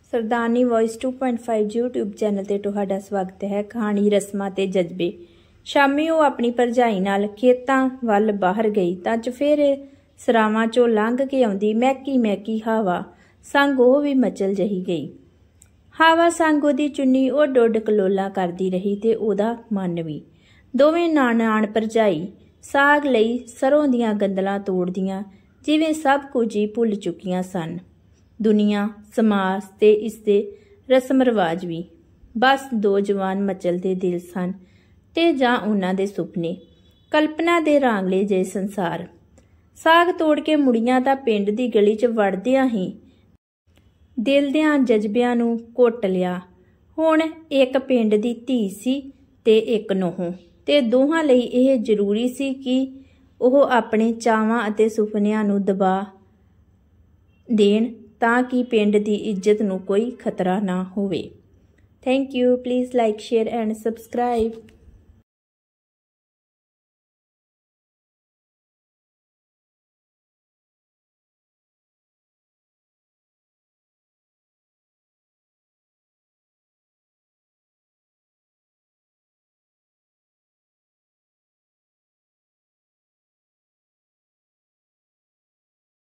सरदारनी voice 2.5 YouTube channel ते तुहाडा स्वागत है। कहानी रस्मां ते जज्बे। शामी वो अपनी भरजाई नाल खेतां वल बाहर गई तां चफेरे सरावां चों लंघ के आउंदी महकी महकी हवा संग वो भी मचल जही गई। हवा संग ओदी चुन्नी ओ डुड कलोला करदी रही ते ओदा मन भी। दोवें नान भरजाई साग लई सरों दियां गंदलां तोड़दियां जिवें सब कुछ ही भुल चुकियां सन। दुनिया समाज ते इसदे रस्म रिवाज भी। बस दो जवान मचलदे दिल सन ते जां उन्हां दे सुपने, कल्पना दे रांगले जे संसार। साग तोड़ के मुड़ियां तां पिंड दी गली च वड़दियां ही दिल दियां जज्बियां नूं घुट लिया। हुण एक पिंड दी धी सी ते एक नूंह ते दोहां लई इह जरूरी सी कि ਉਹ ਆਪਣੇ ਚਾਵਾਂ ਅਤੇ ਸੁਪਨਿਆਂ ਨੂੰ ਦਬਾ ਦੇਣ ਤਾਂ ਕਿ ਪਿੰਡ ਦੀ ਇੱਜ਼ਤ ਨੂੰ ਕੋਈ ਖਤਰਾ ਨਾ ਹੋਵੇ। Thank you. Please like, share and subscribe.